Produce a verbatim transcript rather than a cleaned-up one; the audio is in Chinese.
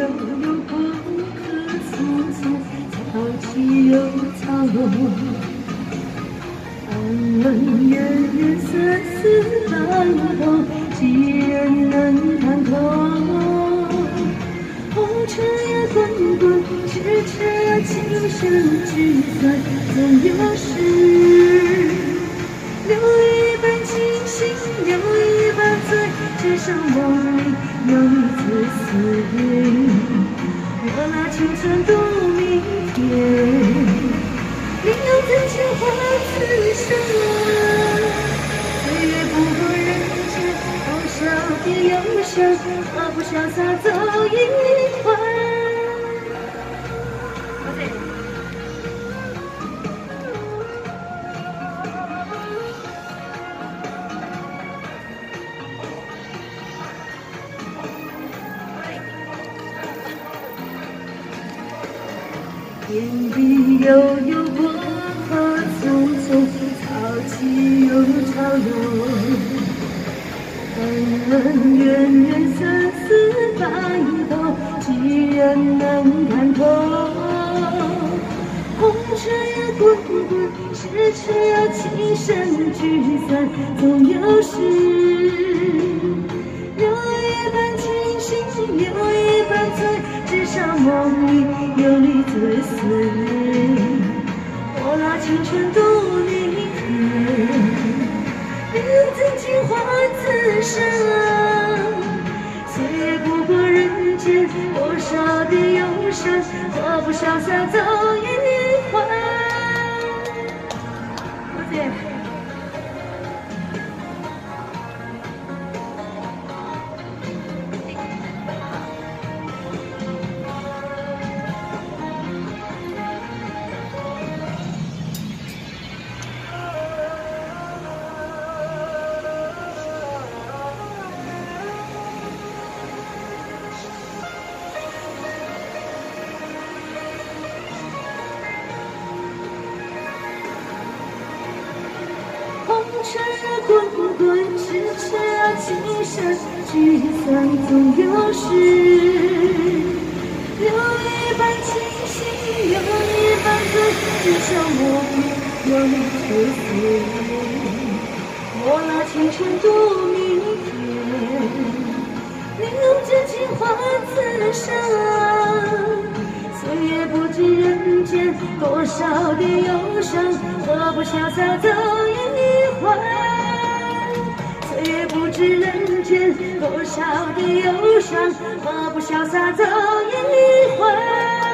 有过客匆匆，潮起又潮落。恩恩怨怨，丝丝白头，几人能看透？红尘也滚滚，痴痴情深聚散总有时。留一半清醒，留一半醉，只剩梦里有你最思念。我拿青春度明天，你又怎情话此生？岁月不过人间，多少的忧伤，何不潇洒走一回？天地悠悠，过客匆匆，潮起又潮落。恩恩怨怨，丝丝白头，几人能看透？红尘也滚滚，痴痴情深聚散总有时。留一半清醒，留一半醉，至少梦里有你最思念。我拿青春度明天，你又怎情话此生？岁月不过人间，多少的忧伤，何不潇洒走一回？多谢。红尘滚滚，痴痴情深聚散总有时。留一半清醒，留一半醉，至少梦里有你最思念。我拿青春度明天，你又怎情话此生？岁月不知人间，多少的忧伤，何不潇洒走一回？岁月不知人间，多少的忧伤，何不潇洒走一回？